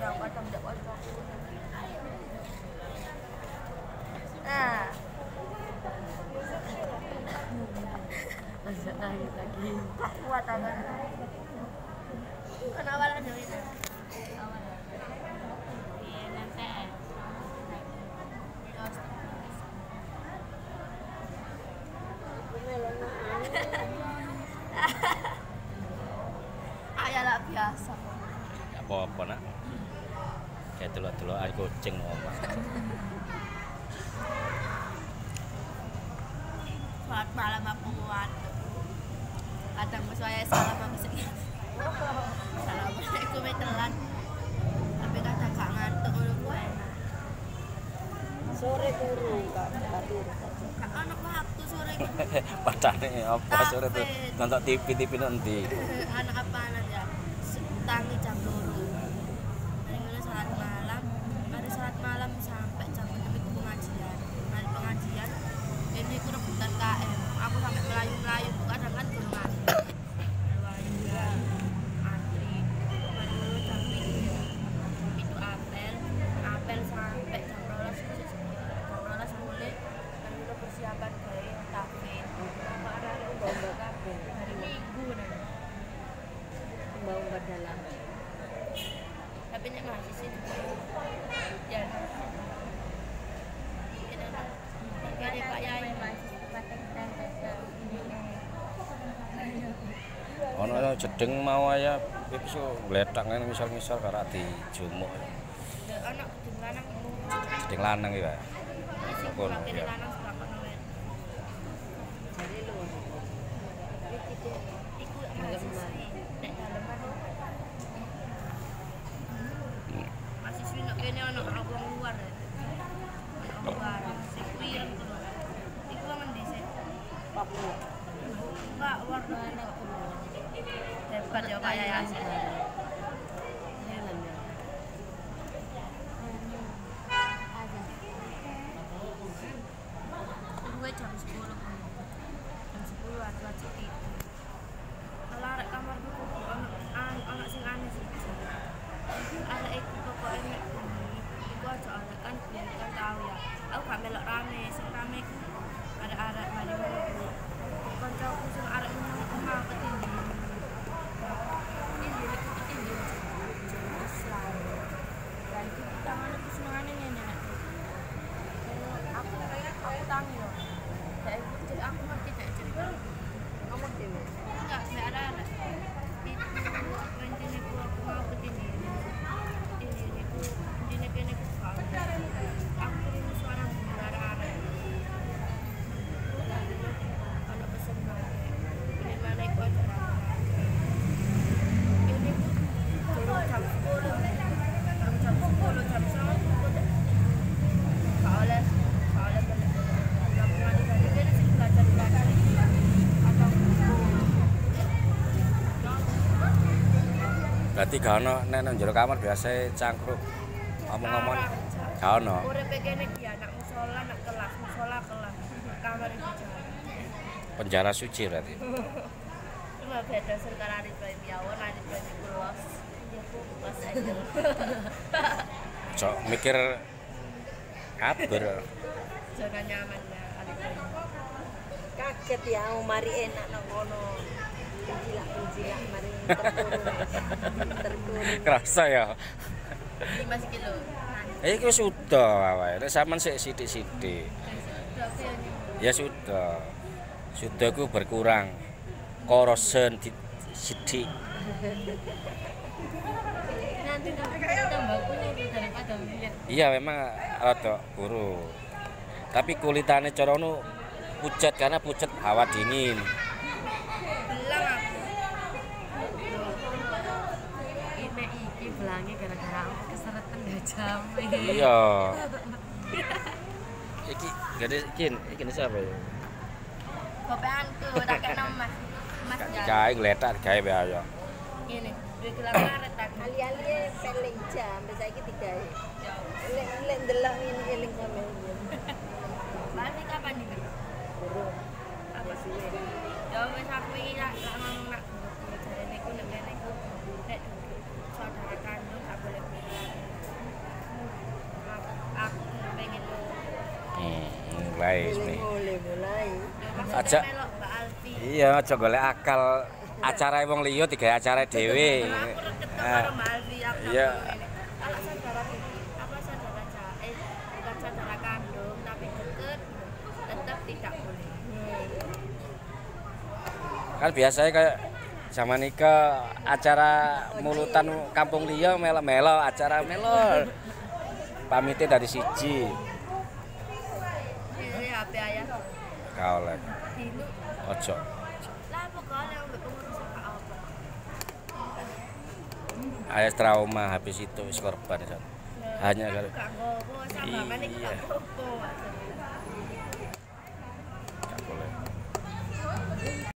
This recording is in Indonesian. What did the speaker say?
yang kadang ndak kocok. Nah. Masuk lagi. Kuat banget. Kan awalnya dari itu. Awal. Iya, nanti. Ayalah biasa. Apa-apa nak. Kayak telur-teluran kucing omah. Selamat malam aku kuat. Kadang saya salah maksud. Assalamualaikum telan. Tapi kadang gak ngantuk ngono kuwi. Sore turu Kak Batur. Gak ono waktu sore. Padahal apa sore tuh nonton TV nanti. Anak apaan ya? Tangi jam 2. Dari mulai salat malam, dari salat malam sampai jam 6 itu pengajian. Dari pengajian ini aku rebutan KM. Aku sampai melayu-melayu kadang kan belum antri. Antri. Dari mulai jam 7 itu apel sampai jam 12 mulai dan kita persiapan kayak tahfidz. Bawa kabeh. Hari Minggu dan Bawa dalam. tapi nek mahasiswa juga hujan. Kali Pak Yai Ono jedeng mau aya iso gletak ngene misal-misal karo dijumuk. anak jedeng lanang Jedeng lanang iki, Pak. Kono ya. Lanang sebelah kono wae. Jadi lu. Iku mahasiswa nek daleman. Mahasiswa nek kene ono wong luar. Ono luar. Sing kuwi iku ngendi sih? Papua. Pak warna anak hebat ya Pak Yai. Gue jam 10 ada wajib itu. Kalau arek kamar buku anak sing aneh sih. Arek iku pokoknya nek bengi iku aja arek kan biyen kan tau ya. Aku gak melok rame, sing rame iku arek-arek mari-mari. Kancaku sing arek nang omah ketindi. Ketindi. Islam. Dan kita mana ku senengane ngene nek. Aku tangi loh. Jadi aku ngerti cerita. Kamu dewe. Enggak ada. Itu intinya aku mau ketindi. Intinya kene ku aku ini suara arek-arek. Kalau pesen ini mana ikut acara. Ini turun jam 10. Jam 10 jam 9. Soalnya Berarti gak ono nek nang jero kamar biasa cangkruk. Ngomong-ngomong gak ono. Uripe kene iki anak musala, anak kelas, musala kelas. Kamar iki jalan. Penjara suci berarti. Cuma beda sekarang Arif Ibrahim Yawon, Arif Ibrahim Los. Los aja. Cok mikir kabur. Zona nyamannya Arif Ibrahim. Kaget ya, mari enak nang kono. Penjilak mari terkurung. Kerasa ya. 5 kilo. Iki wis sudah awake. Nek sampean sik sithik-sithik. Ya sudah. Sudah ku berkurang. Korosen sithik. Nanti tambah kuning daripada lihat. Iya memang rada buru. Tapi kulitane cara nu pucat karena pucat hawa dingin. Belang aku. Ini iki belangi gara-gara aku keseretan jam. Iya. Iki gede iki siapa ya? Bapeanku tak kena Mas. Mas ya. Kae gletak gawe bae ya. Ngene, duwe gelang karet tak. Ali-ali peling jam, saiki digawe. Ya. Lek ndelok ngene eling sampe. Balik kapan iki? Burung. Apa sih? Ya wis aku iki lak ngomong nak jarene ku nek kene ku nek saudara kandung gak boleh bilang. wae Mulai ini. mulai. Aja. Melok Mbak Alfi. Iya, aja golek akal acara wong liya digawe acara dhewe. Aku reket Nah, karo Mbak Alfi aku iya. ini. Kalau saudara apa saudara bukan saudara kandung tapi deket tetap tidak boleh. Kan biasanya kayak zaman nikah acara mulutan kampung liya melo-melo acara melo. Pamite dari siji. Ini HP ayah. Kaolek. Dino. Ojo. Lah pokoknya ambek pengurus Pak apa. Ayah trauma habis itu wis korban. Hanya kalau Gak ngopo sama Iya. maning gak ngopo.